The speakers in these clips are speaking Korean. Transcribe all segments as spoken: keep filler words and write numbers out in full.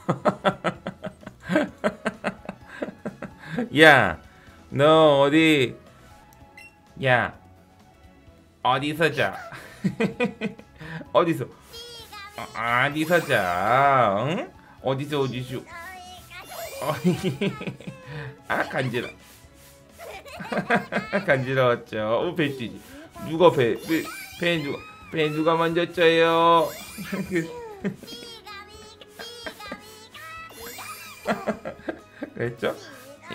야, 너 어디? 야, 어디서 자? 어디서? 어, 어디서 자? 응? 어디서 어디서? 아 간지러. 간지러웠죠. 어, 배지. 누가 배? 배, 배 누가? 배 누가 만졌어요? 그랬죠?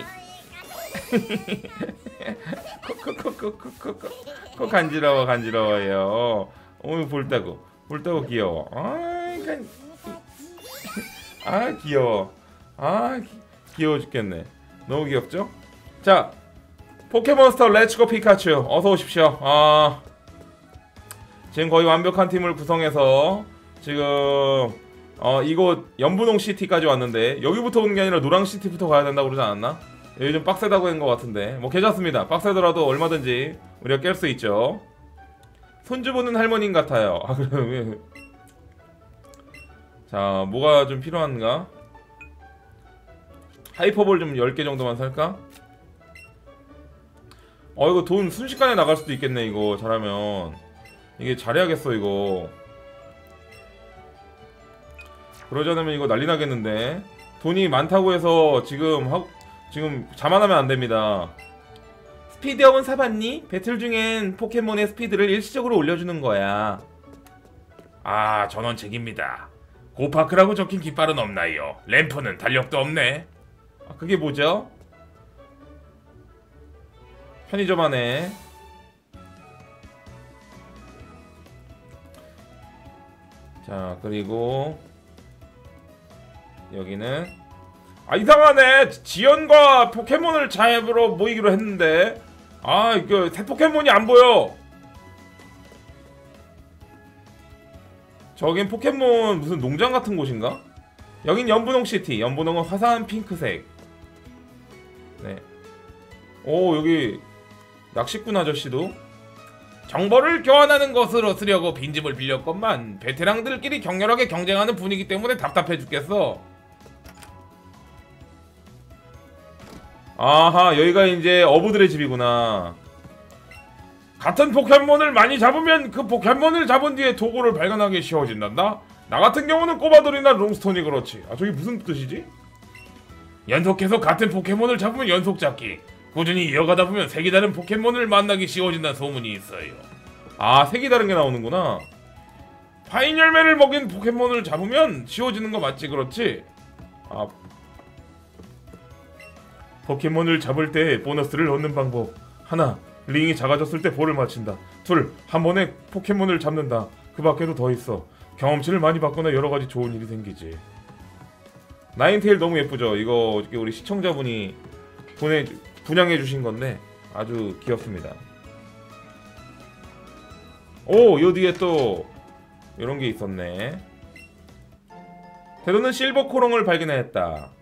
코코코코코코코 코 간지러워 간지러워요. 어 볼따고 볼따고 귀여워. 아, 간... 아 귀여워. 아 기, 귀여워 죽겠네. 너무 귀엽죠? 자 포켓몬스터 렛츠고 피카츄 어서 오십시오. 아 지금 거의 완벽한 팀을 구성해서 지금 어 이곳 연분홍 시티까지 왔는데 여기부터 오는 게 아니라 노랑 시티부터 가야 된다고 그러지 않았나? 여기 좀 빡세다고 한 것 같은데 뭐 괜찮습니다. 빡세더라도 얼마든지 우리가 깰 수 있죠. 손주 보는 할머님 같아요. 아 그래. 자 뭐가 좀 필요한가? 하이퍼볼 좀 열 개 정도만 살까? 어 이거 돈 순식간에 나갈 수도 있겠네. 이거 잘하면 이게 잘해야겠어 이거. 그러지 않으면 이거 난리 나겠는데. 돈이 많다고 해서 지금 하, 지금 자만하면 안 됩니다. 스피드업은 사봤니? 배틀 중엔 포켓몬의 스피드를 일시적으로 올려주는 거야. 아 전원 책입니다. 고파크라고 적힌 깃발은 없나요? 램프는 달력도 없네. 아, 그게 뭐죠? 편의점 안에 자 그리고 여기는 아 이상하네. 지연과 포켓몬을 잡으러 모이기로 했는데 아 이거 새 포켓몬이 안 보여. 저긴 포켓몬 무슨 농장 같은 곳인가? 여긴 연분홍 시티. 연분홍은 화사한 핑크색. 네. 오 여기 낚시꾼 아저씨도 정보를 교환하는 것으로 쓰려고 빈집을 빌렸건만 베테랑들끼리 격렬하게 경쟁하는 분위기 때문에 답답해 죽겠어. 아하 여기가 이제 어부들의 집이구나. 같은 포켓몬을 많이 잡으면 그 포켓몬을 잡은 뒤에 도구를 발견하기 쉬워진단다. 나 같은 경우는 꼬바돌이나 롱스톤이 그렇지. 아 저기 무슨 뜻이지? 연속해서 같은 포켓몬을 잡으면 연속 잡기, 꾸준히 이어가다 보면 색이 다른 포켓몬을 만나기 쉬워진다는 소문이 있어요. 아 색이 다른 게 나오는구나. 파인 열매를 먹인 포켓몬을 잡으면 쉬워지는 거 맞지? 그렇지? 아 포켓몬을 잡을 때 보너스를 얻는 방법. 하나, 링이 작아졌을 때 볼을 맞춘다. 둘, 한 번에 포켓몬을 잡는다. 그 밖에도 더 있어. 경험치를 많이 받거나 여러가지 좋은 일이 생기지. 나인테일 너무 예쁘죠? 이거 어저께 우리 시청자분이 보내, 분양해주신 건데 아주 귀엽습니다. 오! 요 뒤에 또 이런 게 있었네. 테도는 실버 코롱을 발견했다.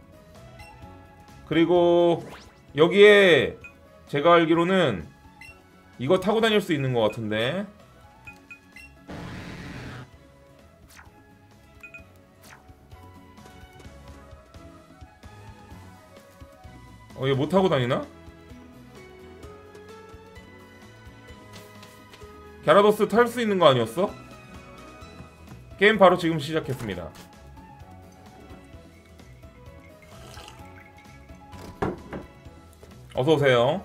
그리고 여기에 제가 알기로는 이거 타고 다닐 수 있는 것 같은데. 어, 얘 못 타고 다니나? 갸라도스 탈 수 있는 거 아니었어? 게임 바로 지금 시작했습니다. 어서오세요.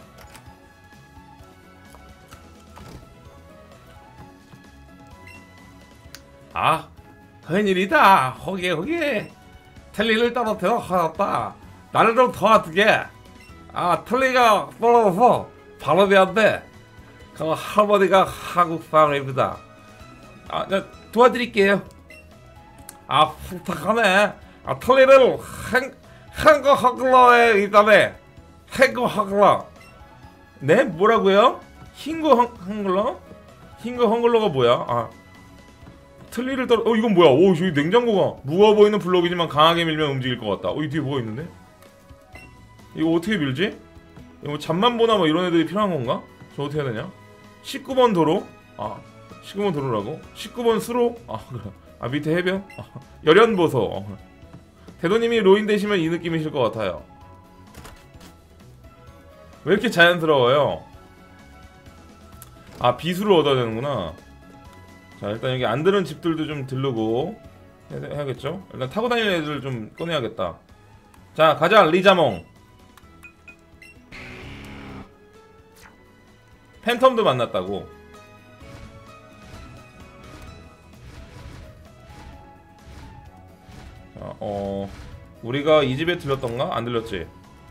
아, 큰일이다. 허게 허게 틀리를 떨어뜨려 하였다. 나를 좀 도와주게. 아, 틀리가 떨어져서 발음이 안 돼. 그 할머니가 한국 사람입니다. 아, 나 도와드릴게요. 아, 부탁하네. 아, 틀리를 한, 한국 한글로에 있다네. 한국 한글로. 네? 뭐라고요? 흰거 한글로? 흰거 한글로가 뭐야? 아, 틀니를 떨어. 어 이건 뭐야? 오 저기 냉장고가 무거워 보이는 블록이지만 강하게 밀면 움직일 것 같다. 어 이 뒤에 뭐가 있는데? 이거 어떻게 밀지? 이거 뭐 잠만 보나 뭐 이런 애들이 필요한 건가? 저 어떻게 해야 되냐? 십구 번 도로? 아 십구 번 도로라고? 십구 번 수로? 아 그래. 아 밑에 해변? 아, 열연보소. 어. 대도님이 로인 되시면 이 느낌이실 것 같아요. 왜 이렇게 자연스러워요? 아, 비수를 얻어야 되는구나. 자, 일단 여기 안 드는 집들도 좀 들르고 해야겠죠? 일단 타고 다니는 애들 좀 꺼내야겠다. 자, 가자, 리자몽. 팬텀도 만났다고. 자, 어... 우리가 이 집에 들렸던가? 안 들렸지?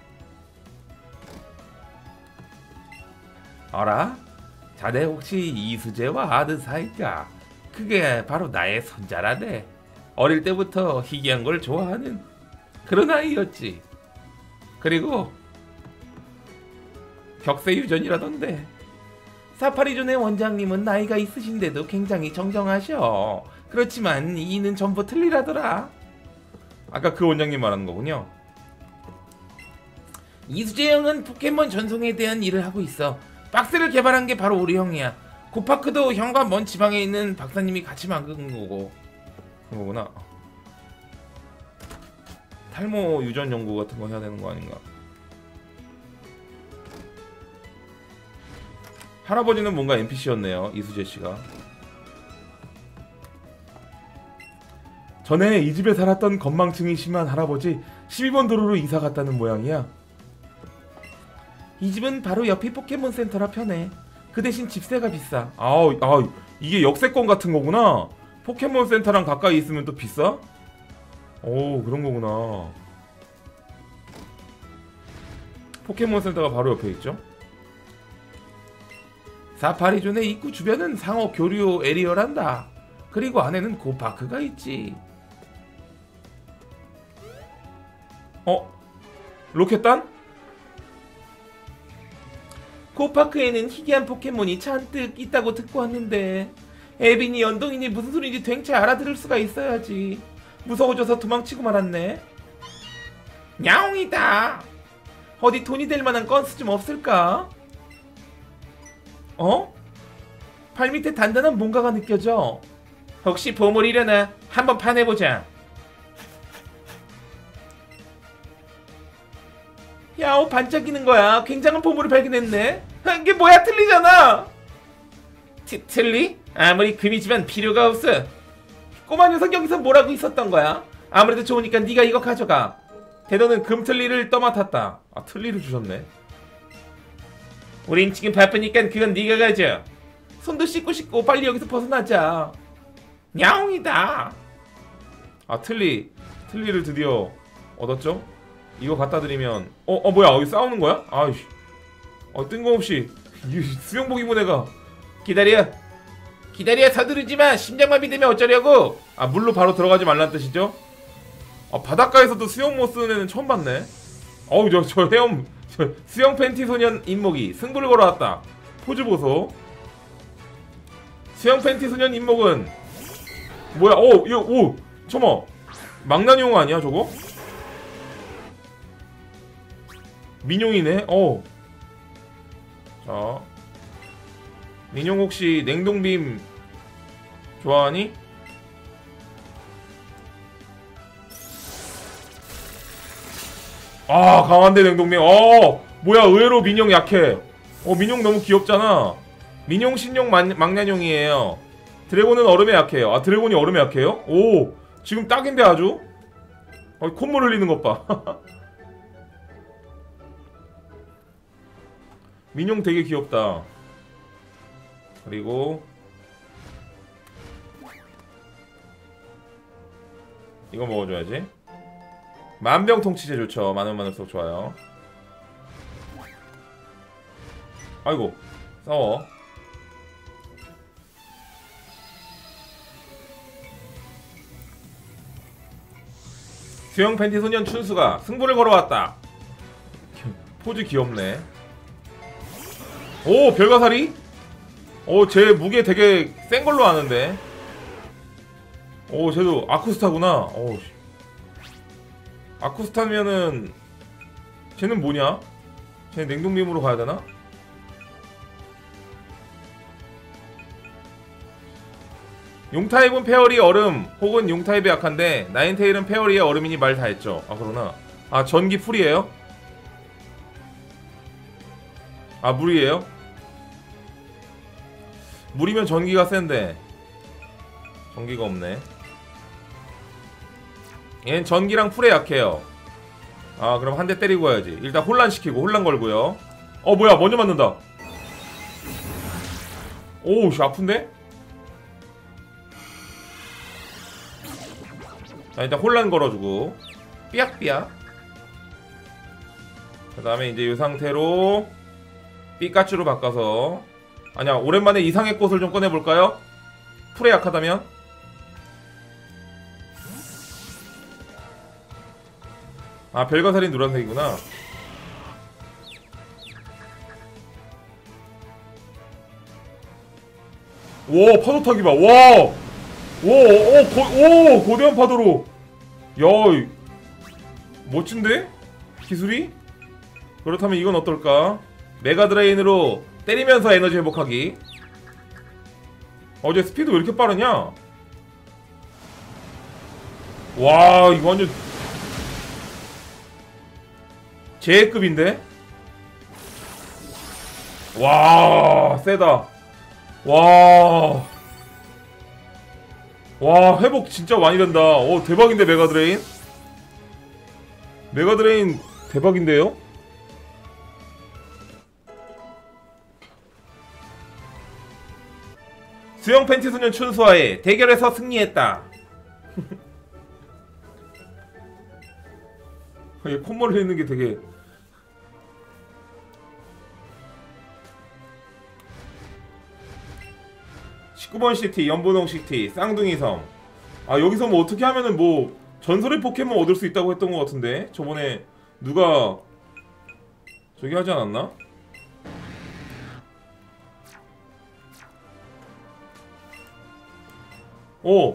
알아? 자네 혹시 이수재와 아는 사이가? 그게 바로 나의 손자라네. 어릴 때부터 희귀한 걸 좋아하는 그런 아이였지. 그리고 격세 유전이라던데. 사파리존의 원장님은 나이가 있으신데도 굉장히 정정하셔. 그렇지만 이는 전부 틀리라더라. 아까 그 원장님 말하는 거군요. 이수재 형은 포켓몬 전송에 대한 일을 하고 있어. 박스를 개발한 게 바로 우리 형이야. 고파크도 형과 먼 지방에 있는 박사님이 같이 만든 거고. 그런 거구나. 탈모 유전 연구 같은 거 해야 되는 거 아닌가? 할아버지는 뭔가 엔피씨였네요. 이수재 씨가. 전에 이 집에 살았던 건망증이 심한 할아버지 십이 번 도로로 이사 갔다는 모양이야. 이 집은 바로 옆이 포켓몬 센터라 편해. 그 대신 집세가 비싸. 아우, 아, 이게 역세권 같은 거구나. 포켓몬 센터랑 가까이 있으면 또 비싸? 오, 그런 거구나. 포켓몬 센터가 바로 옆에 있죠. 사파리존의 입구 주변은 상어 교류 에리어란다. 그리고 안에는 고파크가 있지. 어? 로켓단? 고파크에는 희귀한 포켓몬이 잔뜩 있다고 듣고 왔는데 에빈이 연동이니 무슨 소리인지 댕채 알아들을 수가 있어야지. 무서워져서 도망치고 말았네. 야옹이다. 어디 돈이 될 만한 건수 좀 없을까? 어? 발밑에 단단한 뭔가가 느껴져. 혹시 보물이려나? 한번 파내보자. 야오, 반짝이는 거야. 굉장한 보물을 발견했네. 이게 뭐야, 틀리잖아. 티, 틀리? 아무리 금이지만 필요가 없어. 꼬마 녀석 여기서 뭐라고 있었던 거야? 아무래도 좋으니까 네가 이거 가져가. 대도는 금틀리를 떠맡았다. 아, 틀리를 주셨네. 우린 지금 바쁘니까 그건 네가 가져. 손도 씻고 씻고 빨리 여기서 벗어나자. 야옹이다. 아, 틀리. 틀리를 드디어 얻었죠? 이거 갖다 드리면 어? 어 뭐야, 여기 싸우는 거야? 아이씨. 어, 뜬금없이 수영복 입은 애가. 기다려 기다려 서두르지마. 심장마비 되면 어쩌려고. 아, 물로 바로 들어가지 말란 뜻이죠? 아, 바닷가에서도 수영 못 쓰는 애는 처음 봤네. 어우, 저, 저 헤엄 저 수영 팬티 소년 인목이 승부를 걸어왔다. 포즈 보소. 수영 팬티 소년 인목은 뭐야? 오, 이거, 오, 잠깐만, 망나뇽 아니야 저거? 민용이네. 어. 자, 민용 혹시 냉동빔 좋아하니? 아, 강한데 냉동빔. 어, 뭐야, 의외로 민용 약해. 어, 민용 너무 귀엽잖아. 민용, 신용, 망나뇽이에요. 드래곤은 얼음에 약해요. 아, 드래곤이 얼음에 약해요? 오, 지금 딱인데 아주. 어, 콧물 흘리는 것 봐. 민용 되게 귀엽다. 그리고 이거 먹어줘야지. 만병통치제 좋죠. 많으면 많을수록 좋아요. 아이고, 싸워. 수영 팬티 소년 춘수가 승부를 걸어왔다. 포즈 귀엽네. 오, 별가사리? 오, 쟤 무게 되게 센 걸로 아는데. 오, 쟤도 아쿠스타구나. 오, 아쿠스타면은 쟤는 뭐냐? 쟤 냉동빔으로 가야 되나? 용타입은 페어리 얼음 혹은 용타입이 약한데 나인테일은 페어리의 얼음이니 말 다 했죠. 아 그러나 아 전기 풀이에요? 아 물이에요? 물이면 전기가 센데 전기가 없네. 얘는 전기랑 풀에 약해요. 아 그럼 한 대 때리고 가야지. 일단 혼란시키고 혼란 걸고요. 어 뭐야 먼저 맞는다. 오우 씨 아픈데? 자 일단 혼란 걸어주고 삐약삐약. 그 다음에 이제 이 상태로 삐까츄로 바꿔서 아니야 오랜만에 이상의 꽃을 좀 꺼내볼까요? 풀에 약하다면? 아 별거살인 노란색이구나. 와 파도 타기 봐. 와! 오, 오, 고, 오, 거대한 파도로. 야, 멋진데? 기술이? 그렇다면 이건 어떨까? 메가드레인으로 때리면서 에너지 회복하기. 어제 스피드 왜 이렇게 빠르냐? 와, 이거 완전 제급인데? 와, 세다. 와. 와 회복 진짜 많이 된다. 오 대박인데 메가드레인. 메가드레인 대박인데요? 수영 팬티 소년 춘수와의 대결에서 승리했다. 얘 콧물 흘리는 게 되게 십구 번 시티, 연보동 시티, 쌍둥이 섬. 아 여기서 뭐 어떻게 하면은 뭐 전설의 포켓몬 얻을 수 있다고 했던 것 같은데 저번에 누가 저기 하지 않았나? 오!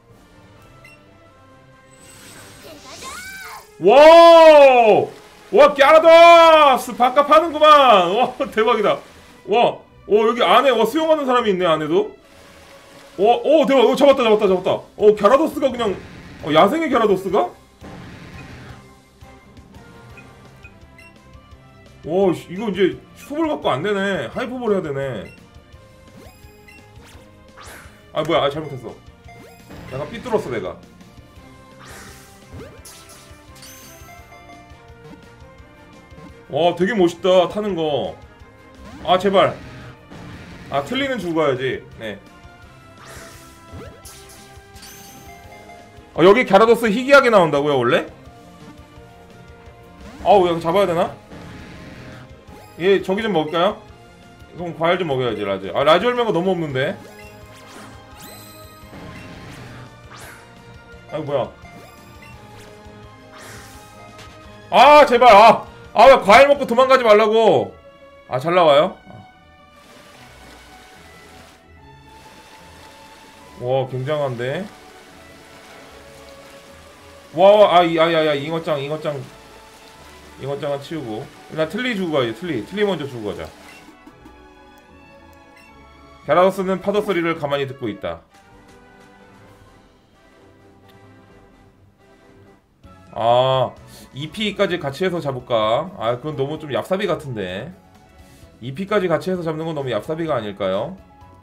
와우! 와 갸라도스! 바깥 파는구만! 와 대박이다. 와! 오 여기 안에 와 수영하는 사람이 있네 안에도. 오, 오 대박. 오, 잡았다 잡았다 잡았다. 어 갸라도스가 그냥 어, 야생의 갸라도스가? 오 이거 이제 슈퍼볼 갖고 안되네. 하이퍼볼 해야되네. 아 뭐야 아 잘못했어. 약간 삐뚤었어 내가. 와 되게 멋있다 타는거. 아 제발. 아 틀리는 죽어야지. 네. 어, 여기 갸라도스 희귀하게 나온다고요 원래? 아우 여기 잡아야 되나? 얘 저기 좀 먹을까요? 그럼 과일 좀 먹여야지 라즈. 아 라즈 열매가 너무 없는데. 아이 뭐야. 아 제발 아! 아 왜 과일 먹고 도망가지 말라고. 아 잘 나와요? 와 굉장한데. 와, 아, 이, 아, 야, 야, 잉어짱, 잉어짱, 잉어짱은 치우고. 일단 틀리 주고 가야지, 틀리. 틀리 먼저 주고 가자. 갸라도스는 파도 소리를 가만히 듣고 있다. 아, 이피까지 같이 해서 잡을까? 아, 그건 너무 좀 얍삽이 같은데. 이피까지 같이 해서 잡는 건 너무 얍삽이가 아닐까요?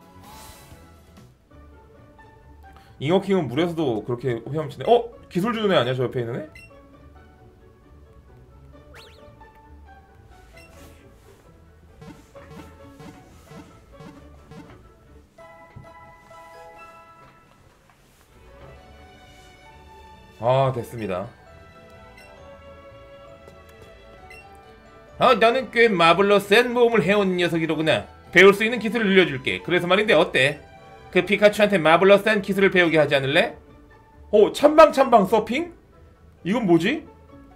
잉어킹은 물에서도 그렇게 헤엄치네. 어? 기술 주는 애 아니야? 저 옆에 있는 애? 아 됐습니다. 아 너는 꽤 마블로 센 모험을 해온 녀석이로구나. 배울 수 있는 기술을 늘려줄게. 그래서 말인데 어때? 그 피카츄한테 마블로 센 기술을 배우게 하지 않을래? 어 찬방찬방 서핑? 이건 뭐지?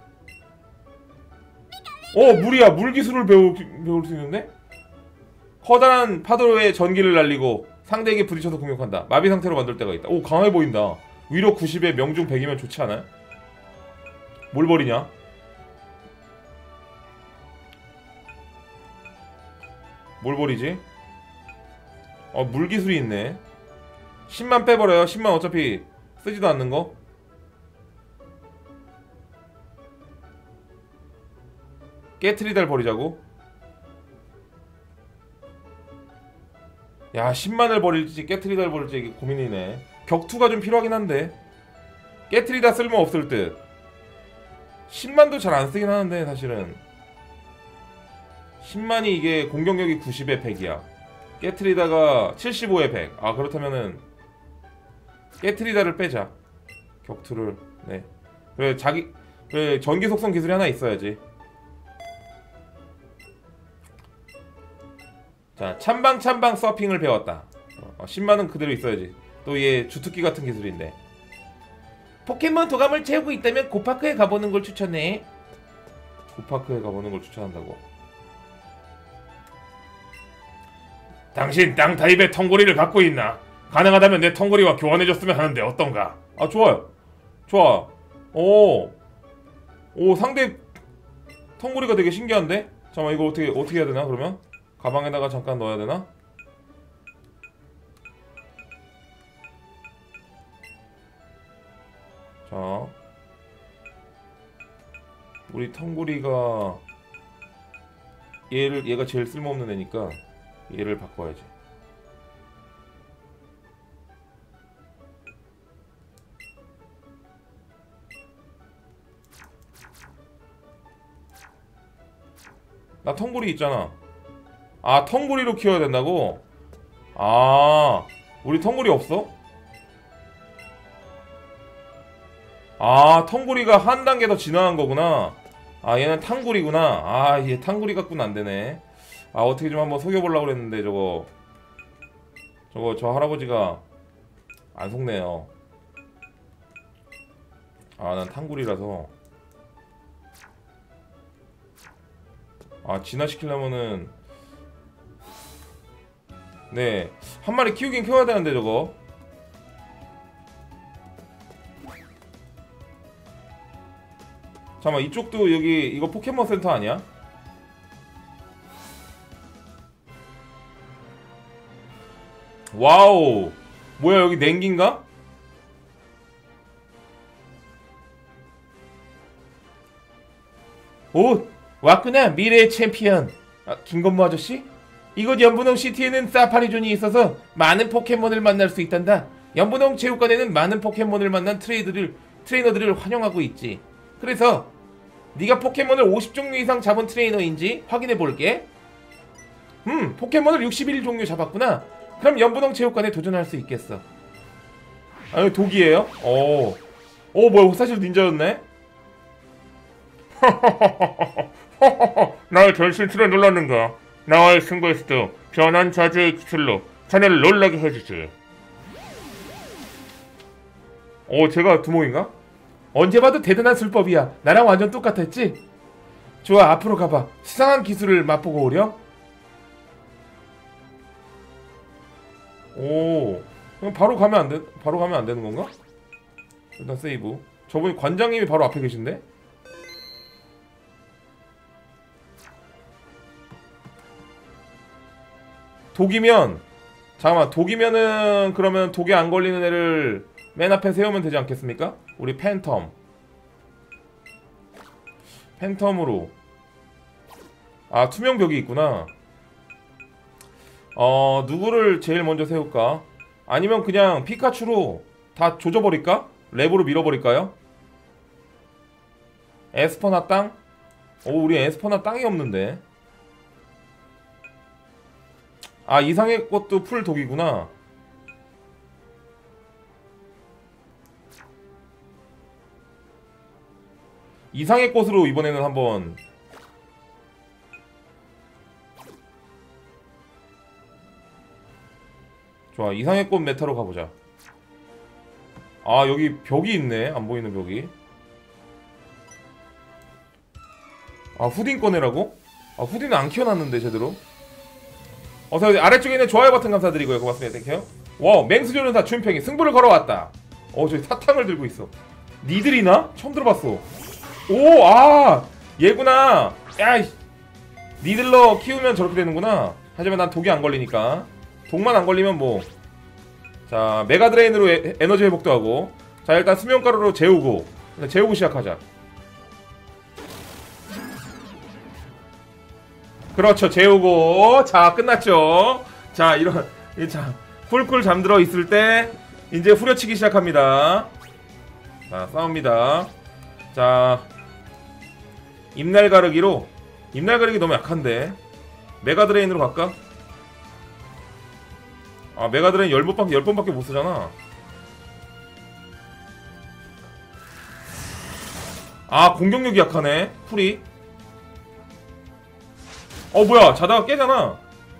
어 물이야. 물 기술을 배우, 배울 수 있는데? 커다란 파도에 전기를 날리고 상대에게 부딪혀서 공격한다. 마비 상태로 만들 때가 있다. 오 강해 보인다. 위로 구십에 명중 백이면 좋지 않아요? 뭘 버리냐? 뭘 버리지? 어 물기술이 있네. 십만 빼버려요. 십만 어차피 쓰지도 않는 거. 깨트리달 버리자고? 야, 십만을 버릴지 깨트리달 버릴지 이게 고민이네. 격투가 좀 필요하긴 한데 깨트리다 쓸모 없을 듯. 십만도 잘 안 쓰긴 하는데 사실은 십만이 이게 공격력이 구십에 백이야. 깨트리다가 칠십오에 백. 아, 그렇다면은 깨트리다를 빼자. 격투를. 네. 그래, 자기 그래, 전기 속성 기술이 하나 있어야지. 자, 찬방 찬방 서핑을 배웠다. 어, 십만은 그대로 있어야지. 또 얘 주특기 같은 기술인데. 포켓몬 도감을 채우고 있다면 고파크에 가보는 걸 추천해. 고파크에 가보는 걸 추천한다고. 당신 땅 타입의 텅구리를 갖고 있나? 가능하다면 내 텅구리와 교환해줬으면 하는데 어떤가? 아, 좋아요. 좋아. 오, 오, 상대 텅구리가 되게 신기한데? 잠깐만, 이거 어떻게 어떻게 해야 되나? 그러면 가방에다가 잠깐 넣어야 되나? 자, 우리 텅구리가 얘를 얘가 제일 쓸모없는 애니까 얘를 바꿔야지. 나 텅구리 있잖아. 아, 텅구리로 키워야 된다고? 아, 우리 텅구리 없어? 아, 텅구리가 한 단계 더 진화한 거구나. 아, 얘는 탕구리구나. 아, 얘 탕구리 갖고는 안 되네. 아, 어떻게 좀 한번 속여보려고 그랬는데 저거 저거 저 할아버지가 안 속네요. 아, 난 탕구리라서. 아, 진화시키려면은 네, 한 마리 키우긴 키워야 되는데 저거. 잠깐만, 이쪽도 여기 이거 포켓몬 센터 아니야? 와우, 뭐야, 여기 냉기인가? 오, 왔구나, 미래의 챔피언. 아, 김건모 아저씨? 이곳 연분홍 시티에는 사파리존이 있어서 많은 포켓몬을 만날 수 있단다. 연분홍 체육관에는 많은 포켓몬을 만난 트레이드를, 트레이너들을 환영하고 있지. 그래서 네가 포켓몬을 오십 종류 이상 잡은 트레이너인지 확인해볼게. 음, 포켓몬을 육십일 종류 잡았구나. 그럼 연분홍 체육관에 도전할 수 있겠어. 아, 이거 독이에요? 오, 오, 뭐야, 사실 닌자였네? 나의 전신틀에 놀랐는가? 나와의 승부에서도 변한 자재의 기술로 자네를 놀라게 해주지. 오, 제가 두목인가? 언제 봐도 대단한 술법이야. 나랑 완전 똑같았지? 좋아, 앞으로 가봐. 수상한 기술을 맛보고 오렴. 오, 그럼 바로 가면 안 돼? 바로 가면 안 되는 건가? 일단 세이브. 저분이 관장님이 바로 앞에 계신데? 독이면, 잠깐만, 독이면은 그러면 독에 안 걸리는 애를 맨 앞에 세우면 되지 않겠습니까? 우리 팬텀. 팬텀으로. 아, 투명벽이 있구나. 어, 누구를 제일 먼저 세울까? 아니면 그냥 피카츄로 다 조져버릴까? 랩으로 밀어버릴까요? 에스퍼나 땅? 오, 우리 에스퍼나 땅이 없는데. 아, 이상의 꽃도 풀 독이구나. 이상의 꽃으로 이번에는 한번. 좋아, 이상의 꽃 메타로 가보자. 아, 여기 벽이 있네. 안 보이는 벽이. 아, 후딘 꺼내라고? 아, 후딘은 안 키워놨는데 제대로. 어서 아래쪽에 있는 좋아요 버튼 감사드리고요. 고맙습니다. 땡큐. 와우, 맹수조는 다 준평이 승부를 걸어왔다. 어, 저기 사탕을 들고 있어. 니들이나? 처음 들어봤어. 오, 아, 얘구나. 야, 니들로 키우면 저렇게 되는구나. 하지만 난 독이 안 걸리니까. 독만 안 걸리면 뭐 자, 메가드레인으로 에, 에너지 회복도 하고. 자, 일단 수면가루로 재우고. 일단 재우고 시작하자. 그렇죠, 재우고. 자, 끝났죠. 자, 이런, 자, 쿨쿨 잠들어 있을 때 이제 후려치기 시작합니다. 자, 싸웁니다. 자, 입날 가르기로. 입날 가르기 너무 약한데 메가드레인으로 갈까? 아, 메가드레인 열 번밖에, 열 번밖에 못 쓰잖아. 아, 공격력이 약하네 풀이. 어, 뭐야, 자다가 깨잖아.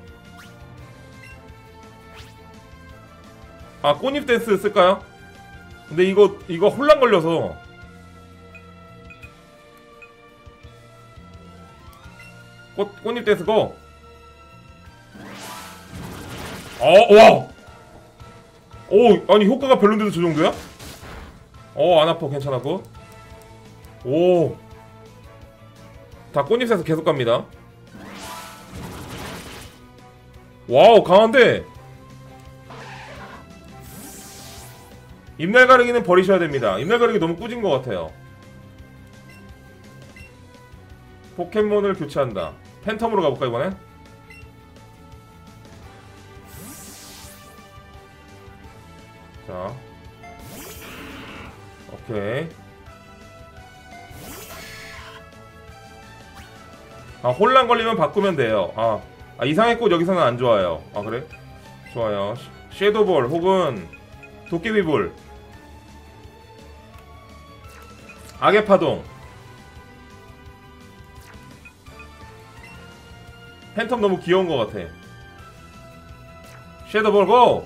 아, 꽃잎 댄스 쓸까요? 근데 이거 이거 혼란 걸려서. 꽃, 꽃잎 댄스 고. 어, 와. 오, 아니 효과가 별론데도 저 정도야? 어, 안 아파. 괜찮아. 고. 오. 다 꽃잎 댄스 계속 갑니다. 와우, 강한데. 입날 가르기는 버리셔야 됩니다. 입날 가르기 너무 꾸진 것 같아요. 포켓몬을 교체한다. 팬텀으로 가볼까 이번엔? 자, 오케이. 아, 혼란 걸리면 바꾸면 돼요. 아, 아 이상의 꽃 여기서는 안 좋아요. 아, 그래? 좋아요. 섀도볼 혹은 도깨비볼, 악의 파동. 팬텀 너무 귀여운 것 같아. 섀도볼 고!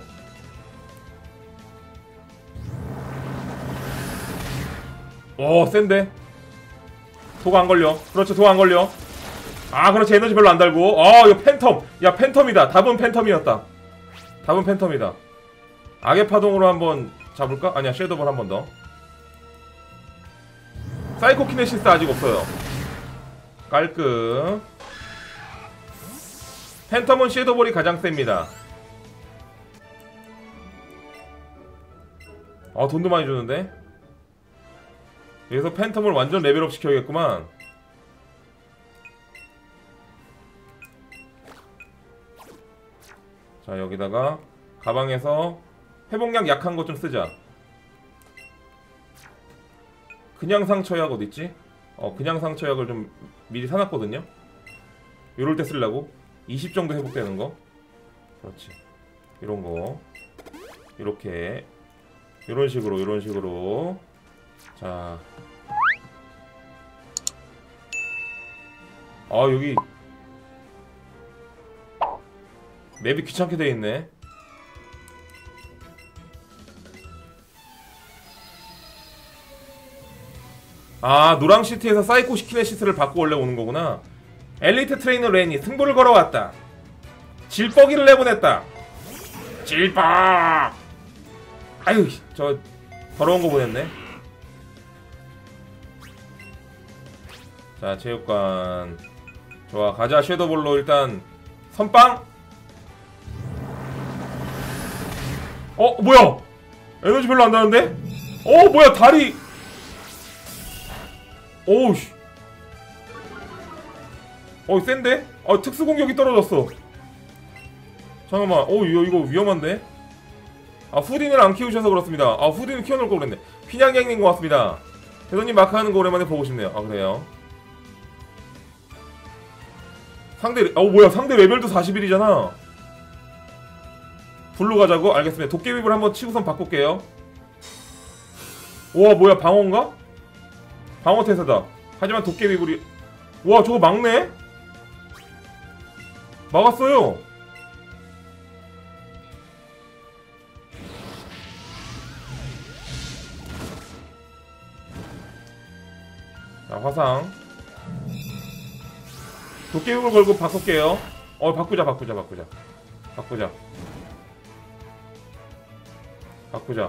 오, 센데? 도가 안 걸려. 그렇죠, 도가 안 걸려. 아, 그렇지, 에너지 별로 안 달고. 아, 이거 팬텀. 야, 팬텀이다. 답은 팬텀이었다. 답은 팬텀이다. 악의 파동으로 한번 잡을까? 아니야, 섀도볼 한 번 더. 사이코키네시스 아직 없어요. 깔끔. 팬텀은 섀도볼이 가장 셉니다. 아, 돈도 많이 주는데? 여기서 팬텀을 완전 레벨업 시켜야겠구만. 자, 여기다가 가방에서 회복량 약한 것 좀 쓰자. 그냥 상처약 어딨지? 어, 그냥 상처약을 좀 미리 사놨거든요? 요럴 때 쓰려고. 이십 정도 회복되는 거. 그렇지. 이런 거. 이렇게. 이런 식으로, 이런 식으로. 자. 아, 여기. 맵이 귀찮게 돼 있네. 아, 노랑시티에서 사이코시키네시스를 받고 원래 오는 거구나. 엘리트 트레이너 렌이 승부를 걸어왔다. 질뻑이를 내보냈다. 질뻑. 아유, 저 더러운 거 보냈네. 자, 체육관. 좋아, 가자. 섀도볼로 일단 선빵. 어, 뭐야? 에너지 별로 안 나는데? 어, 뭐야, 다리. 오우씨. 어, 센데? 아, 특수 공격이 떨어졌어. 잠깐만. 어, 이거, 이거 위험한데? 아, 후딘을 안 키우셔서 그렇습니다. 아, 후딘을 키워놓을 걸 그랬네. 피냥갱님 고맙습니다. 대선님 마크하는 거 오랜만에 보고 싶네요. 아, 그래요? 상대, 어, 뭐야, 상대 레벨도 사십일이잖아. 블루 가자고? 알겠습니다. 도깨비불 한번 치고선 바꿀게요. 우와, 뭐야, 방어인가? 방어 태세다. 하지만 도깨비불이. 와, 저거 막네? 막았어요. 자, 화상. 도깨비불 걸고 바꿀게요. 어, 바꾸자, 바꾸자, 바꾸자. 바꾸자. 바꾸자.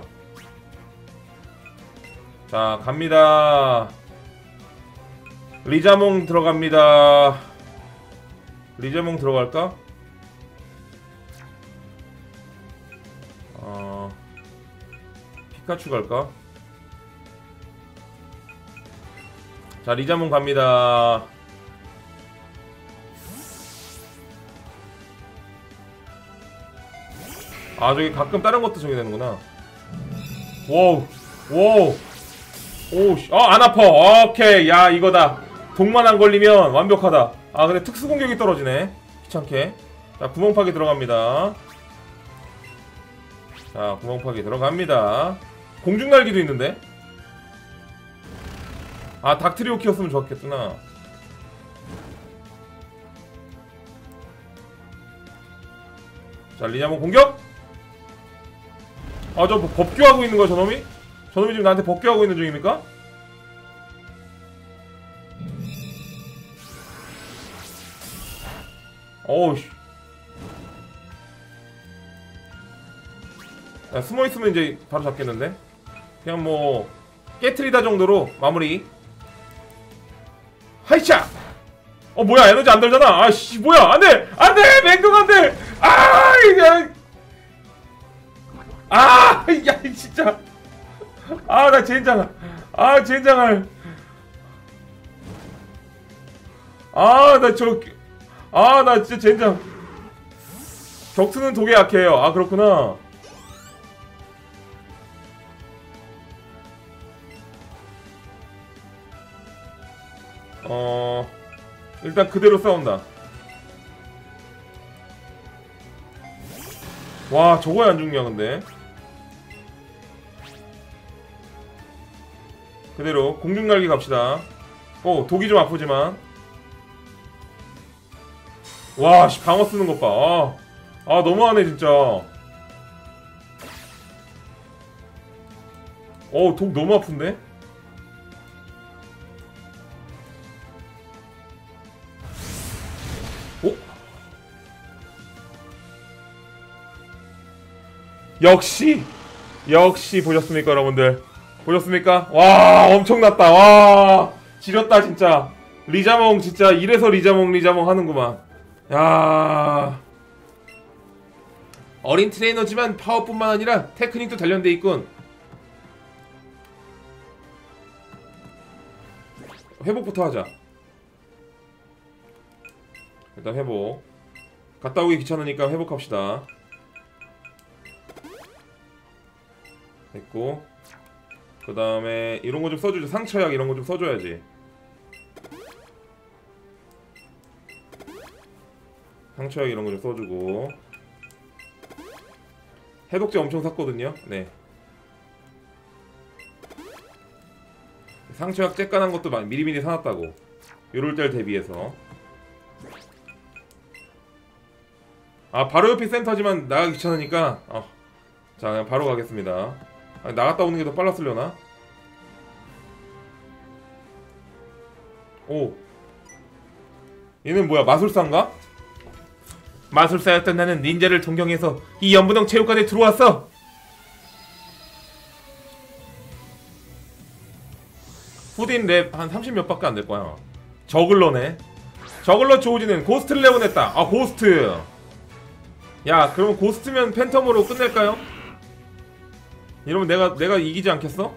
자, 갑니다. 리자몽 들어갑니다. 리자몽 들어갈까? 어... 피카츄 갈까? 자, 리자몽 갑니다. 아, 저기 가끔 다른 것도 저기 되는구나. 와우, 와우. 오우씨, 아, 안 아파. 오케이, 야, 이거다. 독만 안 걸리면 완벽하다. 아, 근데 특수 공격이 떨어지네. 귀찮게. 자, 구멍 파기 들어갑니다. 자, 구멍 파기 들어갑니다. 공중 날기도 있는데? 아, 닥트리오 키웠으면 좋았겠구나. 자, 리냐몬 공격! 아, 저 법규하고 있는 거야, 저놈이? 저놈이 지금 나한테 법규하고 있는 중입니까? 어우씨. 야, 숨어있으면 이제 바로 잡겠는데? 그냥 뭐 깨트리다 정도로 마무리. 하이차! 어, 뭐야, 에너지 안 들잖아. 아씨, 뭐야, 안돼! 안돼! 맹금 안돼! 아, 그냥 아, 야, 진짜. 아, 나 젠장. 아, 젠장할. 아, 나 저, 아, 나 진짜 젠장. 격투는 독에 약해요. 아, 그렇구나. 어, 일단 그대로 싸운다. 와, 저거야 안 죽냐, 근데. 그대로 공중날개 갑시다. 오, 독이 좀 아프지만. 와, 씨, 방어 쓰는 것 봐. 아, 아, 너무하네 진짜. 어, 독 너무 아픈데? 오? 역시! 역시 보셨습니까, 여러분들? 보셨습니까? 와, 엄청났다. 와, 지렸다 진짜. 리자몽 진짜 이래서 리자몽 리자몽 하는구만. 야, 어린 트레이너지만 파워뿐만 아니라 테크닉도 단련돼 있군. 회복부터 하자. 일단 회복. 갔다 오기 귀찮으니까 회복합시다. 됐고, 그 다음에 이런 거 좀 써주죠. 상처약 이런 거 좀 써줘야지. 상처약 이런 거 좀 써주고. 해독제 엄청 샀거든요. 네. 상처약 쬐깐한 것도 미리미리 사놨다고. 요럴 때를 대비해서. 아, 바로 옆이 센터지만 나가기 귀찮으니까 어. 자, 그냥 바로 가겠습니다. 아니, 나갔다 오는 게 더 빨랐으려나? 오, 얘는 뭐야, 마술사인가? 마술사였던 나는 닌자를 존경해서 이 연분홍 체육관에 들어왔어. 후딘 랩 한 삼십 몇 밖에 안 될 거야. 저글러네. 저글러 조우지는 고스트를 내보냈다. 아, 고스트. 야, 그럼 고스트면 팬텀으로 끝낼까요? 이러면 내가 내가 이기지 않겠어?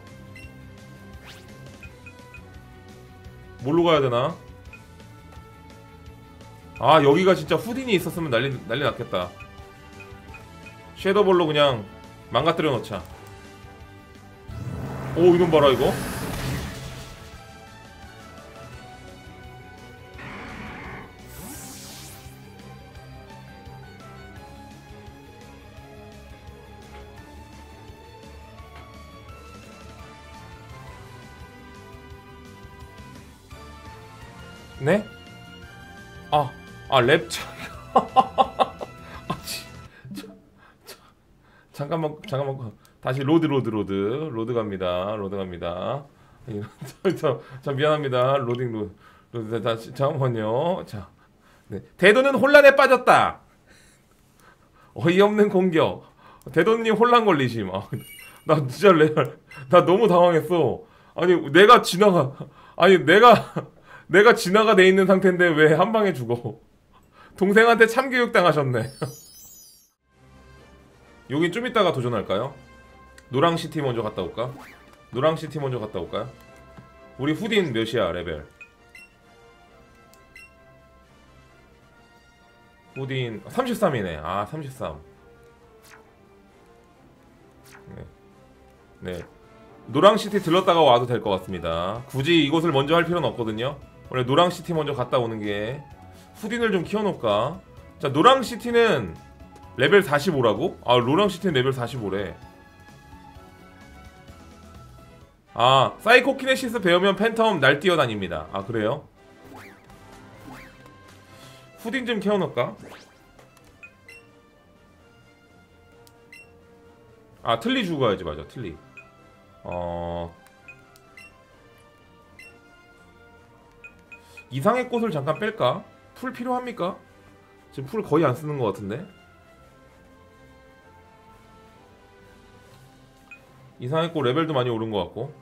뭘로 가야 되나? 아, 여기가 진짜 후딘이 있었으면 난리 난리 났겠다. 섀도볼로 그냥 망가뜨려 놓자. 오, 이놈 봐라 이거. 네? 아, 아, 랩차. 아, 지, 자, 자, 잠깐만, 잠깐만. 다시 로드, 로드, 로드. 로드 갑니다. 로드 갑니다. 저, 저, 저 미안합니다. 로딩, 로드. 로드, 다시, 잠깐만요. 자. 네. 대도는 혼란에 빠졌다. 어이없는 공격. 대도님 혼란 걸리심. 아, 나 진짜 레알. 나 너무 당황했어. 아니, 내가 지나가. 아니, 내가. 내가 진화가 돼 있는 상태인데 왜 한 방에 죽어? 동생한테 참교육 당하셨네. 여긴 좀 이따가 도전할까요? 노랑시티 먼저 갔다 올까? 노랑시티 먼저 갔다 올까요? 우리 후딘 몇이야 레벨? 후딘 삼십삼이네. 아 삼십삼. 네. 네. 노랑시티 들렀다가 와도 될 것 같습니다. 굳이 이곳을 먼저 할 필요는 없거든요. 원래 노랑시티 먼저 갔다 오는 게. 후딘을 좀 키워놓을까? 자, 노랑시티는 레벨 사십오라고? 아, 노랑시티는 레벨 사십오래. 아, 사이코키네시스 배우면 팬텀 날 뛰어다닙니다. 아, 그래요? 후딘 좀 키워놓을까? 아, 틀리 주고 가야지. 맞아, 틀리. 어... 이상의 꽃을 잠깐 뺄까? 풀 필요합니까? 지금 풀 거의 안 쓰는 것 같은데? 이상의 꽃 레벨도 많이 오른 것 같고.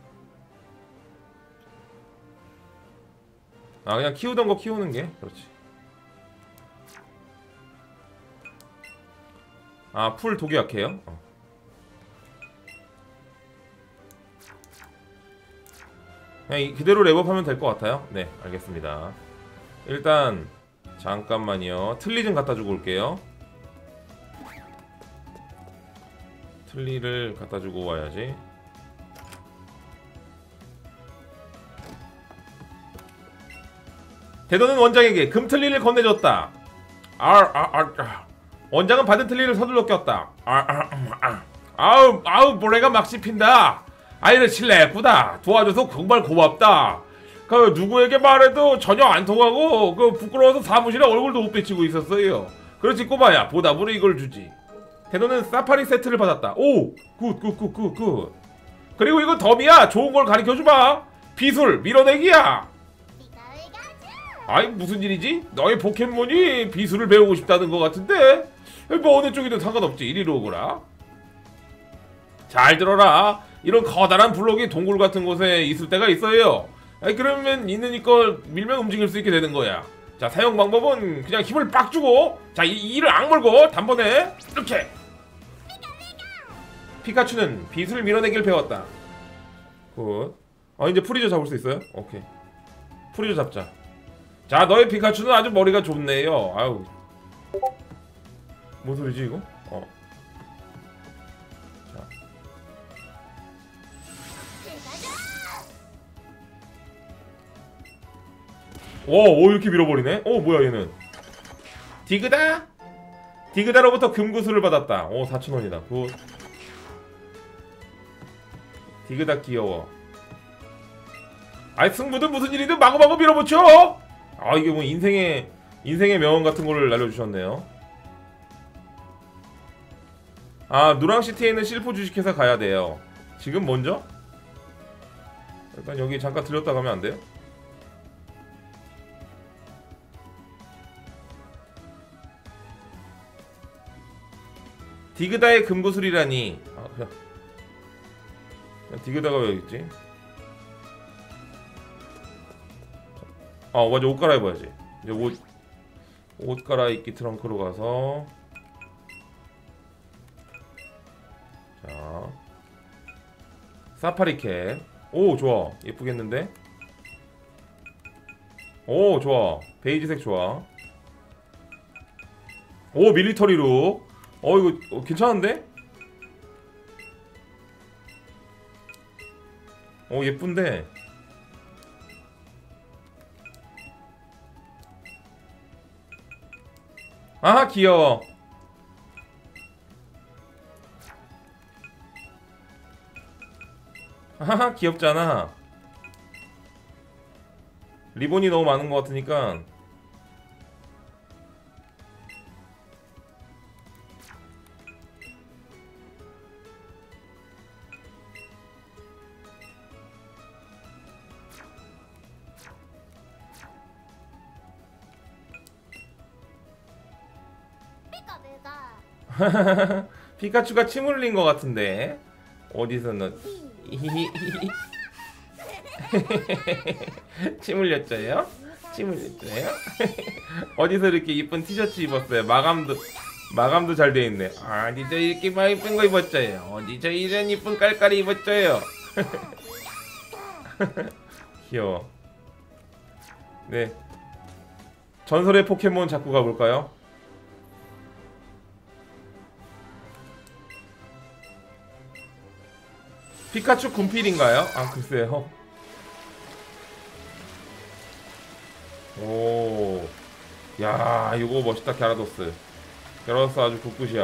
아, 그냥 키우던 거 키우는 게 그렇지. 아, 풀 독이 약해요? 어. 그냥 그대로 랩업하면 될 것 같아요. 네, 알겠습니다. 일단 잠깐만요. 틀리 좀 갖다 주고 올게요. 틀리를 갖다 주고 와야지. 대도는 원장에게 금틀리를 건네줬다. 아, 아, 아, 아. 원장은 받은 틀리를 서둘러 꼈다. 아, 아, 아. 아우, 아우, 모래가 막 씹힌다. 아이를 실례했구나. 도와줘서 정말 고맙다. 그 누구에게 말해도 전혀 안 통하고 그 부끄러워서 사무실에 얼굴도 못 비치고 있었어요. 그렇지 꼬마야. 보답으로 이걸 주지. 대도는 사파리 세트를 받았다. 오! 굿, 굿, 굿, 굿, 굿. 그리고 이거 덤이야. 좋은 걸 가르쳐주마. 비술, 밀어내기야. 아이, 무슨 일이지? 너의 포켓몬이 비술을 배우고 싶다는 것 같은데? 뭐 어느 쪽이든 상관없지. 이리로 오거라. 잘 들어라. 이런 커다란 블록이 동굴 같은 곳에 있을 때가 있어요. 아이, 그러면 있으니까 밀면 움직일 수 있게 되는 거야. 자, 사용 방법은 그냥 힘을 빡 주고, 자, 이, 이를 악물고 단번에 이렇게. 피카츄는 빛을 밀어내길 배웠다. 굿. 아, 이제 프리저 잡을 수 있어요? 오케이. 프리저 잡자. 자, 너의 피카츄는 아주 머리가 좋네요. 아유. 뭔 소리지 이거? 어. 자. 오, 오, 이렇게 밀어버리네? 오, 뭐야 얘는. 디그다? 디그다로부터 금구슬을 받았다. 오, 사천 원이다. 굿. 디그다 귀여워. 아이, 승부든 무슨 일이든 마구마구 밀어붙여! 아, 이게 뭐 인생의 인생의 명언 같은 거를 날려주셨네요. 아, 노랑시티에는 실포 주식회사 가야 돼요. 지금 먼저? 일단 여기 잠깐 들렸다 가면 안 돼요? 디그다의 금구슬이라니. 아, 그냥, 그냥 디그다가 왜 여기 있지? 아, 맞아. 옷 갈아입어야지. 이제 옷, 옷 갈아입기 트렁크로 가서. 자, 사파리캡. 오, 좋아. 예쁘겠는데? 오, 좋아. 베이지색 좋아. 오, 밀리터리 룩. 어, 이거 어, 괜찮은데? 오, 예쁜데? 아하, 귀여워. 아하, 귀엽잖아. 리본이 너무 많은 것 같으니까. 피카츄가 침 흘린 것 같은데. 어디서 너 침 흘렸죠요? 침 흘렸죠요? 어디서 이렇게 이쁜 티셔츠 입었어요? 마감도 마감도 잘 돼 있네. 아, 진짜 이렇게 많이 이쁜 거 입었어요. 어디서 이런 이쁜 깔깔이 입었어요. 귀여워. 네. 전설의 포켓몬 잡고 가볼까요? 피카츄 군필인가요? 아, 글쎄요. 오, 야, 이거 멋있다. 갸라도스. 갸라도스 아주 굿굿이야.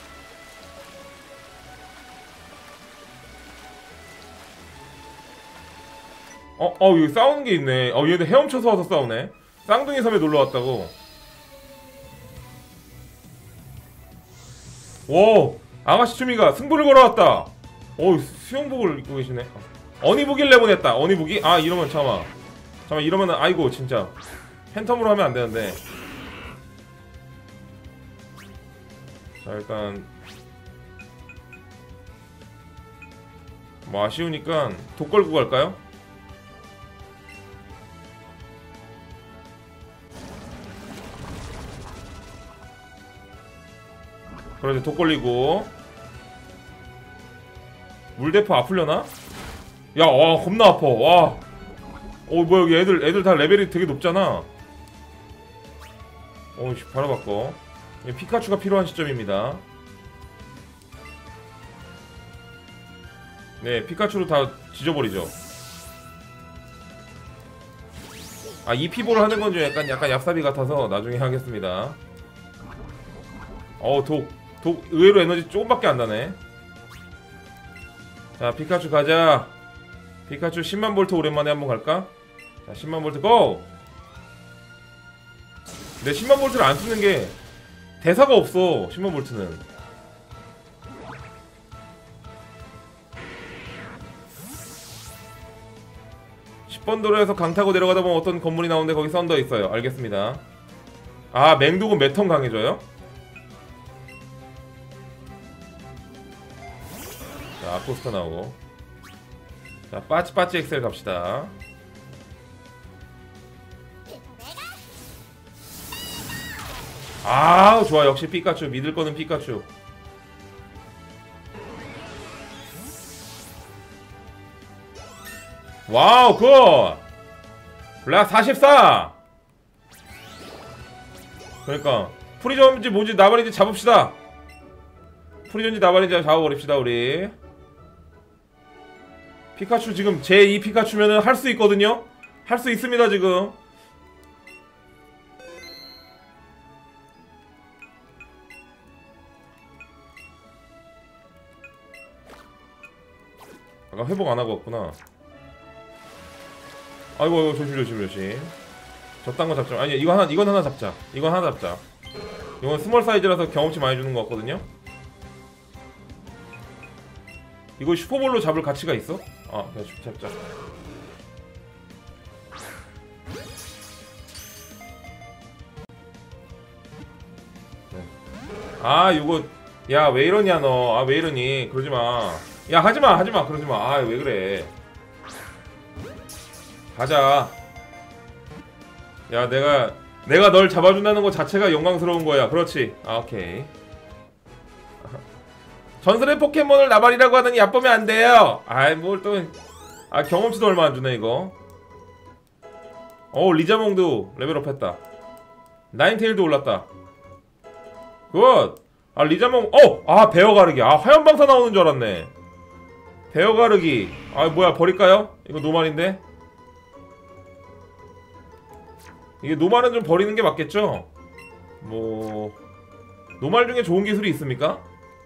어, 어, 여기 싸우는 게 있네. 어, 얘들 헤엄쳐서 와서 싸우네. 쌍둥이 섬에 놀러 왔다고. 오, 아가씨 추미가 승부를 걸어왔다. 오, 수영복을 입고 계시네. 어니부기를 내보냈다. 어니부기? 아, 이러면 잠깐만. 잠깐만, 이러면은 아이고 진짜 팬텀으로 하면 안 되는데. 자, 일단 뭐 아쉬우니까 독 걸고 갈까요? 그러지, 독 걸리고. 물대포 아플려나? 야, 와, 겁나 아파. 와. 어, 뭐야, 여기 애들, 애들 다 레벨이 되게 높잖아. 어이씨, 바로 바꿔. 피카츄가 필요한 시점입니다. 네, 피카츄로 다 지져버리죠. 아, 이 피보를 하는 건 좀 약간, 약간 얍삽이 같아서 나중에 하겠습니다. 어, 독. 독, 의외로 에너지 조금밖에 안 나네. 자, 피카츄 가자. 피카츄 십만 볼트 오랜만에 한번 갈까? 자, 십만 볼트 고! 근데 십만 볼트를 안 쓰는 게 대사가 없어. 십만 볼트는. 십 번 도로에서 강 타고 내려가다 보면 어떤 건물이 나오는데 거기 썬더 있어요. 알겠습니다. 아, 맹독은 몇 턴 강해져요? 자, 아코스타 나오고. 자, 빠찌빠찌 엑셀 갑시다. 아, 좋아. 역시 피카츄. 믿을 거는 피카츄. 와우, 굿! 블락 사십사! 그러니까 프리전지 뭔지 나발인지 잡읍시다. 프리전지 나발인지 잡아버립시다, 우리. 피카츄 지금 제이 피카츄면은 할 수 있거든요? 할 수 있습니다, 지금. 아까 회복 안 하고 왔구나. 아이고, 아이고, 조심, 조심, 조심. 저딴 거 잡자. 아니, 이거 하나, 이건 하나 잡자. 이건 하나 잡자. 이건 스몰 사이즈라서 경험치 많이 주는 것 같거든요? 이거 슈퍼볼로 잡을 가치가 있어? 아, 그냥 잡자. 네. 아, 이거, 야, 왜 이러냐, 너. 아, 왜 이러니. 그러지 마. 야, 하지마, 하지마. 그러지 마. 아, 왜 그래. 가자. 야, 내가, 내가 널 잡아준다는 것 자체가 영광스러운 거야. 그렇지. 아, 오케이. 전설의 포켓몬을 나발이라고 하더니 얕보면 안 돼요. 아이, 뭘 또. 아, 경험치도 얼마 안 주네, 이거. 어, 리자몽도 레벨업 했다. 나인테일도 올랐다. 굿! 아, 리자몽, 어! 아, 베어 가르기. 아, 화염방사 나오는 줄 알았네. 베어 가르기. 아, 뭐야, 버릴까요? 이거 노말인데? 이게 노말은 좀 버리는 게 맞겠죠? 뭐. 노말 중에 좋은 기술이 있습니까?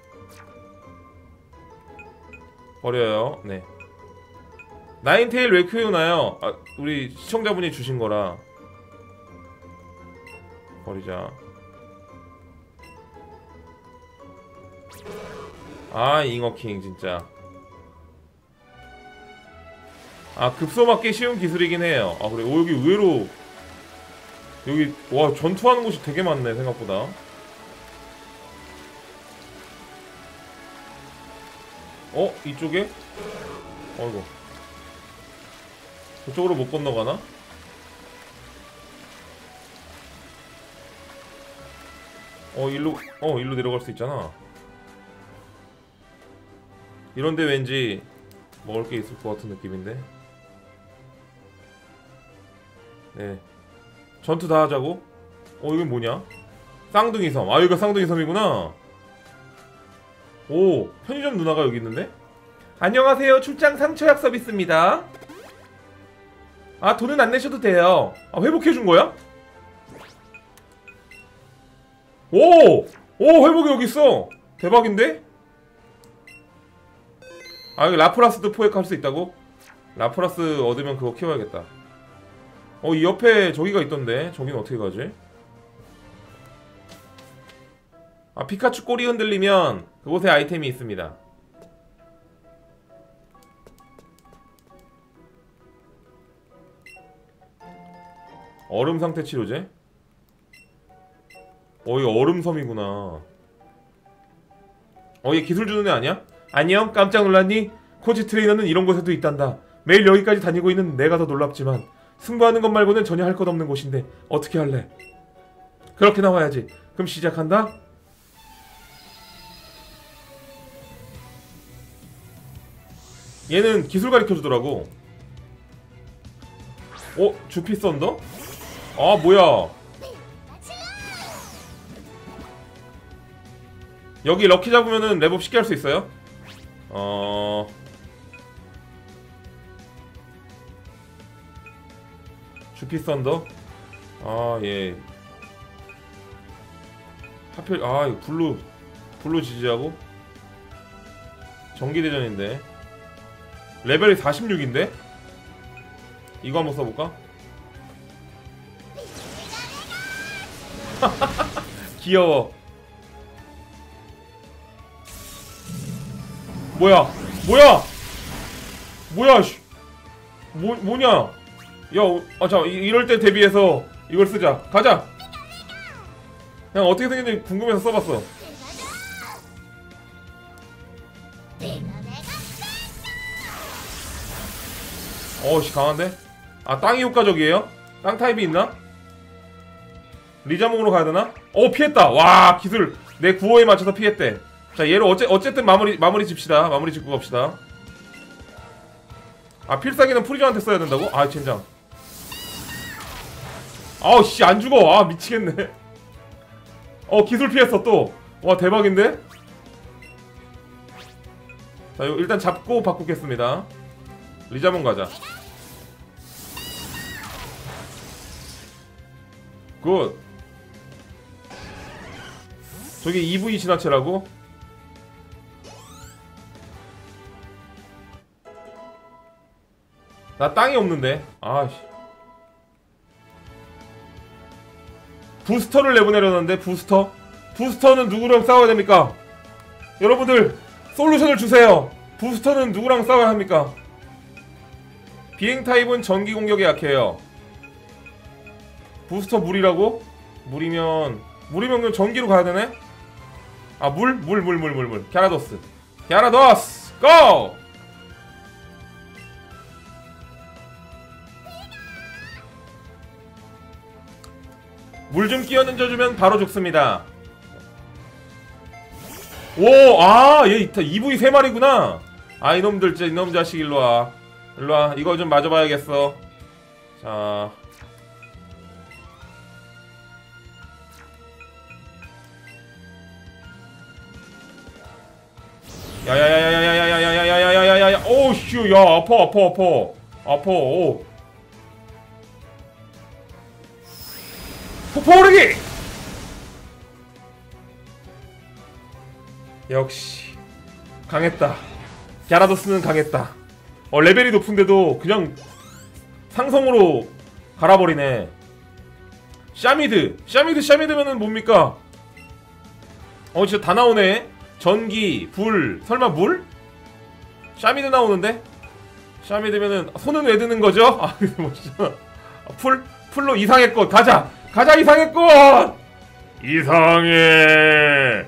버려요. 네. 나인테일 왜 키우나요? 아, 우리 시청자분이 주신 거라. 버리자. 아, 잉어킹 진짜. 아, 급소 맞기 쉬운 기술이긴 해요. 아, 그래. 오, 여기 의외로 여기, 와, 전투하는 곳이 되게 많네, 생각보다. 어? 이쪽에? 어이구. 그쪽으로 못 건너가나? 어 일로 어 일로 내려갈 수 있잖아. 이런데 왠지 먹을 게 있을 것 같은 느낌인데. 네, 전투 다 하자고? 어 이건 뭐냐? 쌍둥이 섬. 아 여기가 쌍둥이 섬이구나. 오 편의점 누나가 여기 있는데? 안녕하세요. 출장 상처약 서비스입니다. 아 돈은 안 내셔도 돼요. 아 회복해준 거야? 오! 오 회복이 여기 있어. 대박인데? 아 여기 라프라스도 포획할 수 있다고? 라프라스 얻으면 그거 키워야겠다. 어 이 옆에 저기가 있던데. 저기는 어떻게 가지? 아 피카츄 꼬리 흔들리면 그곳에 아이템이 있습니다. 얼음 상태 치료제? 어 이거 얼음섬이구나. 어 얘 기술 주는 애 아니야? 안녕 깜짝 놀랐니? 코지 트레이너는 이런 곳에도 있단다. 매일 여기까지 다니고 있는 내가 더 놀랍지만 승부하는 것 말고는 전혀 할 것 없는 곳인데 어떻게 할래? 그렇게 나와야지. 그럼 시작한다? 얘는 기술 가르쳐주더라고. 어? 주피 썬더? 아 뭐야. 여기 럭키 잡으면은 랩업 쉽게 할 수 있어요? 어... 주피 썬더? 아 예. 하필 아 이거 블루 블루 지지하고 전기대전인데 레벨이 사십육인데? 이거 한번 써볼까? 귀여워. 뭐야 뭐야 뭐야 씨. 뭐, 뭐냐 야 아 자 이럴 때 대비해서 이걸 쓰자. 가자. 그냥 어떻게 생겼는지 궁금해서 써봤어. 어씨 강한데? 아 땅이 효과적이에요? 땅 타입이 있나? 리자몽으로 가야되나? 어 피했다. 와 기술 내 구호에 맞춰서 피했대. 자 얘를 어째, 어쨌든 마무리 마무리 집시다. 마무리 짓고 갑시다. 아 필살기는 프리저한테 써야 된다고? 아 젠장. 아우 씨 안죽어. 아 미치겠네. 어 기술 피했어 또. 와 대박인데? 자 이거 일단 잡고 바꾸겠습니다. 리자몽 가자. 굿. 저게 이브이 진화체라고? 나 땅이 없는데. 아씨. 부스터를 내보내려는데 부스터? 부스터는 누구랑 싸워야 됩니까? 여러분들 솔루션을 주세요. 부스터는 누구랑 싸워야 합니까? 비행 타입은 전기 공격에 약해요. 부스터 물이라고? 물이면 물이면 그냥 전기로 가야 되네? 아 물? 물 물 물 물 물 갸라도스 갸라도스 고! 물 좀 끼워 넣어주면 바로 죽습니다. 오! 아! 얘 이브이 세 마리구나. 아 이놈들 진짜 이놈 자식 일로와. 일로와 이거 좀 맞아봐야겠어. 자 야야야야야야야야야야야야야야야야 오우슈 야 아파 아파 아파 아파 오 폭포오르기 역시 강했다. 갸라도스는 강했다. 어 레벨이 높은데도 그냥 상성으로 갈아버리네. 샤미드 샤미드 샤미드면은 뭡니까? 어 진짜 다 나오네. 전기, 불, 설마 물? 샤미드 나오는데? 샤미드면은 손은 왜 드는 거죠? 아 멋있잖아. 풀? 풀로 이상의 꽃 가자! 가자 이상의 꽃! 이상해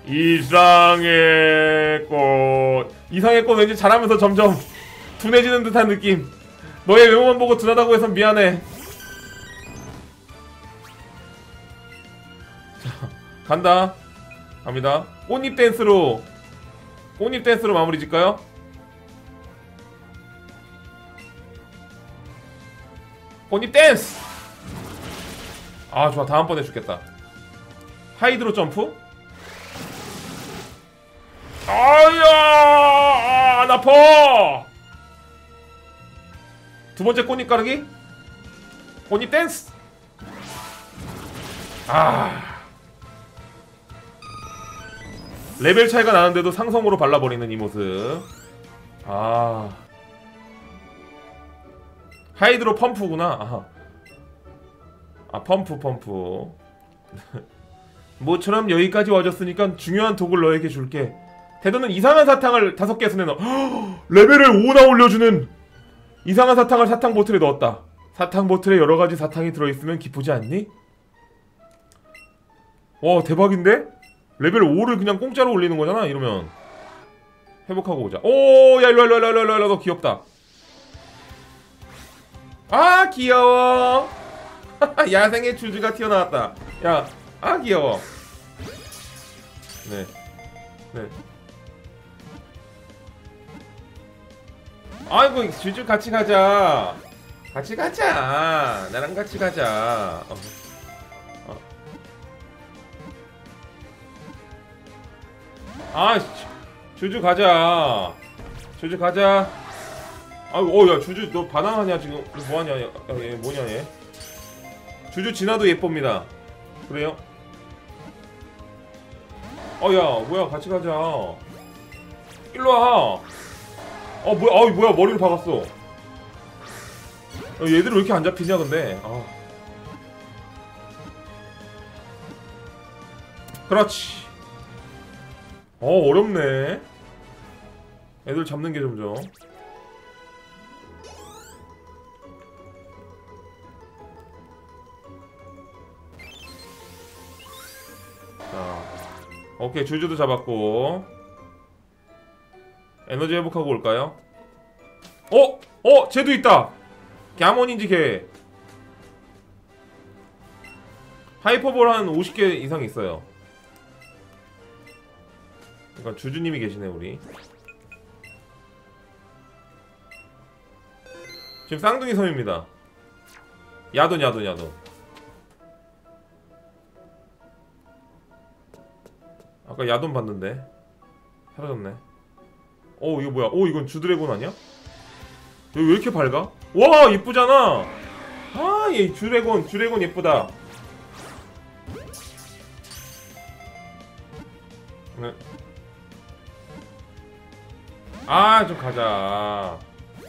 이상의 꽃 이상의 꽃 왠지 잘하면서 점점 둔해지는 듯한 느낌. 너의 외모만 보고 둔하다고 해서 미안해. 자, 간다. 갑니다. 꽃잎 댄스로 꽃잎 댄스로 마무리 짓까요? 꽃잎 댄스! 아 좋아, 다음번에 죽겠다. 하이드로 점프? 아야! 안 아파! 두 번째 꽃잎 가르기? 꽃잎 댄스! 아. 레벨 차이가 나는데도 상성으로 발라버리는 이 모습. 아. 하이드로 펌프구나. 아하. 아, 펌프, 펌프. 모처럼 여기까지 와줬으니까 중요한 독을 너에게 줄게. 테드는 이상한 사탕을 다섯 개 손에 넣어. 레벨을 오나 올려주는 이상한 사탕을 사탕 보틀에 넣었다. 사탕 보틀에 여러가지 사탕이 들어있으면 기쁘지 않니? 와, 대박인데? 레벨 오를 그냥 공짜로 올리는 거잖아, 이러면. 회복하고 오자. 오, 야, 일로와, 일로와, 일로와, 일로와, 너 귀엽다. 아, 귀여워. 야생의 주주가 튀어나왔다. 야, 아, 귀여워. 네. 네. 아이고, 주주 같이 가자. 같이 가자. 나랑 같이 가자. 어. 어. 아, 주주 가자. 주주 가자. 아이고, 어, 야, 주주 너 반항하냐 지금? 뭐하냐? 얘, 얘 뭐냐 얘? 주주 진화도 예쁩니다. 그래요? 어, 야, 뭐야, 같이 가자. 일로 와. 어, 뭐야, 어, 뭐야, 머리를 박았어. 어, 얘들 왜 이렇게 안 잡히냐, 근데. 아. 그렇지. 어, 어렵네. 애들 잡는 게 점점. 자, 오케이, 주주도 잡았고. 에너지 회복하고 올까요? 어? 어? 쟤도 있다! 갸몬인지 걔. 하이퍼볼 한 오십 개 이상 있어요. 그러니까 주주님이 계시네, 우리. 지금 쌍둥이 섬입니다. 야돈, 야돈, 야돈. 아까 야돈 봤는데 사라졌네. 어, 이거 뭐야? 오, 이건 주드래곤 아니야? 여기 왜 이렇게 밝아? 와, 예쁘잖아. 아, 얘 주드래곤, 주드래곤 예쁘다. 네. 아, 좀 가자.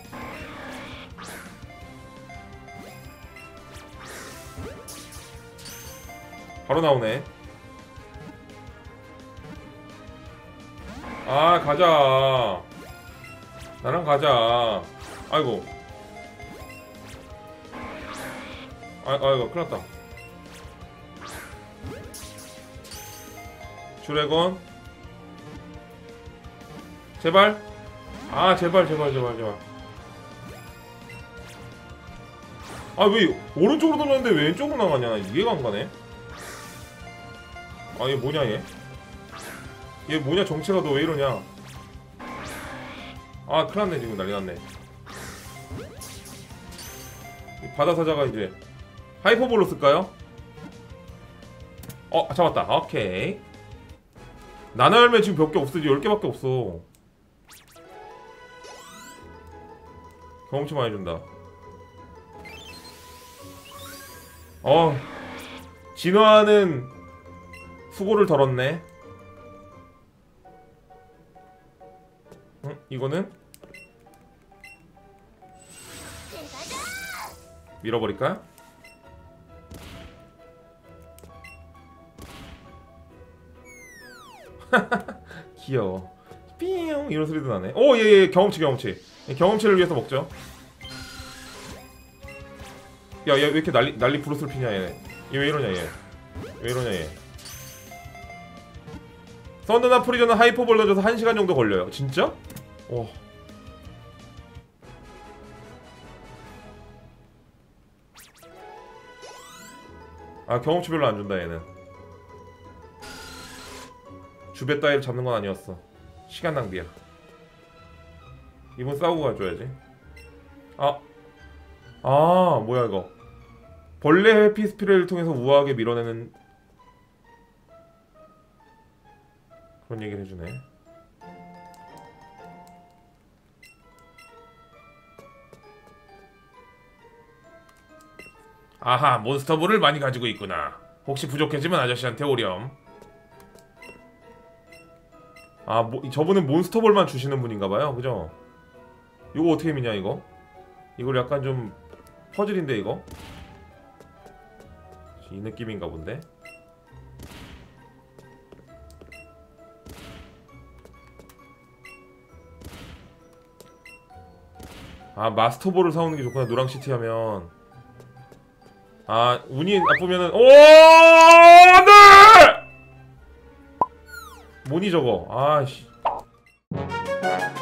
바로 나오네. 아, 가자. 나랑 가자. 아이고. 아, 아이고, 큰일 났다. 주래곤. 제발. 아, 제발, 제발, 제발, 제발. 아, 왜 오른쪽으로 돌렸는데 왜 왼쪽으로 나가냐? 이해가 안 가네. 아, 얘 뭐냐, 얘? 얘 뭐냐, 정체가 너 왜 이러냐? 아, 큰일났네. 지금 난리났네. 바다사자가 이제 하이퍼볼로 쓸까요? 어, 잡았다. 오케이. 나나열매 지금 몇 개 없어. 열 개밖에 없어. 경험치 많이 준다. 어, 진화하는 수고를 덜었네. 응? 이거는? 밀어버릴까? 귀여워. 삐용 이런 소리도 나네. 오, 예, 예, 경험치, 경험치. 경험치를 위해서 먹죠. 야, 얘 왜 이렇게 난리, 난리 부르스를 피냐, 얘. 얘 왜 이러냐, 얘. 왜 이러냐, 얘. 썬더나 프리저는 하이퍼볼 던져서 한 시간 정도 걸려요. 진짜? 와. 아, 경험치 별로 안 준다, 얘는. 주배 따위를 잡는 건 아니었어. 시간 낭비야. 이분 싸우고 가줘야지. 아, 아 뭐야 이거. 벌레 회피 스프레이를 통해서 우아하게 밀어내는 그런 얘기를 해주네. 아하, 몬스터볼을 많이 가지고 있구나. 혹시 부족해지면 아저씨한테 오렴. 아, 뭐, 저분은 몬스터볼만 주시는 분인가봐요. 그죠? 이거 어떻게 미냐 이거? 이걸 약간 좀 퍼즐인데 이거? 이 느낌인가 본데? 아, 마스터볼을 사오는 게 좋구나. 노랑시티 하면. 아, 운이 나쁘면은, 오! 네! 뭐니 저거? 아씨.